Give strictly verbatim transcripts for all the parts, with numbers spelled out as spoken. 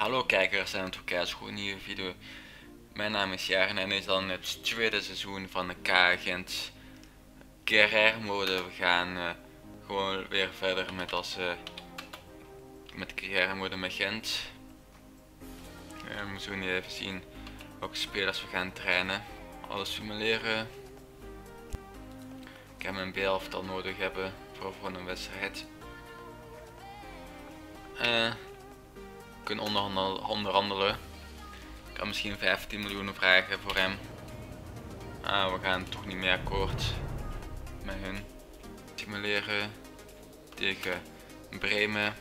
Hallo kijkers en het kijkers voor een nieuwe video. Mijn naam is Jaren en dit is dan het tweede seizoen van de K-agent carrière mode. We gaan uh, gewoon weer verder met als uh, met de carrière mode met Gent. Uh, we moeten nu even zien welke spelers we gaan trainen. Alles simuleren. Ik heb een B-elftal nodig hebben voor, voor een wedstrijd. Uh, We kunnen onderhandel, onderhandelen. Ik kan misschien vijftien miljoen vragen voor hem. Ah, we gaan toch niet meer akkoord met hun. Simuleren tegen Bremen.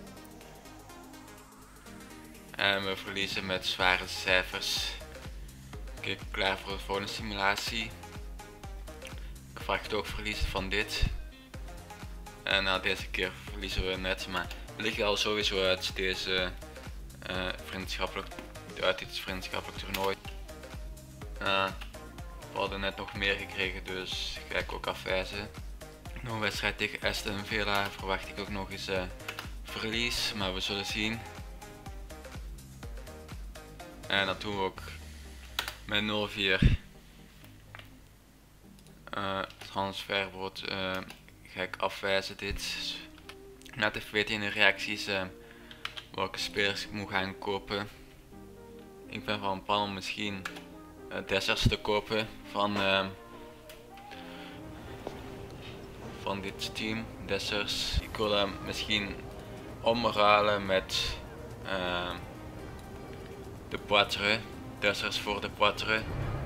En we verliezen met zware cijfers. Oké, klaar voor de volgende simulatie. Ik vraag het ook verliezen van dit. En nou, deze keer verliezen we net, maar we liggen al sowieso uit deze uh, vriendschappelijk, uit dit vriendschappelijk toernooi. Uh, we hadden net nog meer gekregen, dus ga ik ook afwijzen. Nog een wedstrijd tegen Aston Villa verwacht ik ook nog eens uh, verlies, maar we zullen zien. En dat doen we ook met nul vier. Uh, transferwoord uh, ga ik afwijzen dit. Net even weten in de reacties uh, welke spelers ik moet gaan kopen. Ik ben van plan om misschien uh, Dessers te kopen van, uh, van dit team. Dessers. Ik wil hem misschien omruilen met uh, de Poitre. Dessers voor de Poitre.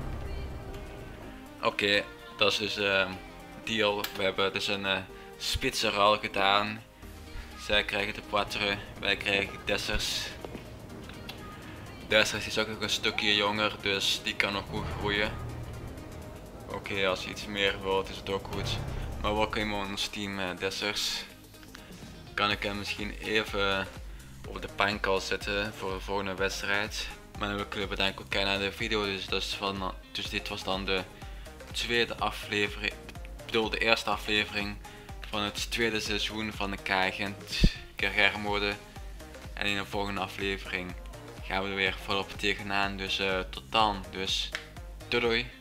Oké, okay, dat is dus uh, deal. We hebben dus een uh, spitsenruil gedaan. Zij krijgen de Poitre, wij krijgen Dessers. Dessers is ook nog een stukje jonger, dus die kan nog goed groeien. Oké, okay, als je iets meer wilt is het ook goed. Maar wat kan je in ons team uh, Dessers? Kan ik hem misschien even op de pankal zetten voor de volgende wedstrijd. Maar dan wil ik bedanken ook naar de video, dus, dat is van, dus dit was dan de tweede aflevering, ik bedoel de eerste aflevering van het tweede seizoen van de K-agent carrière mode. En in de volgende aflevering gaan we er weer volop tegenaan, dus uh, tot dan, dus doei doei.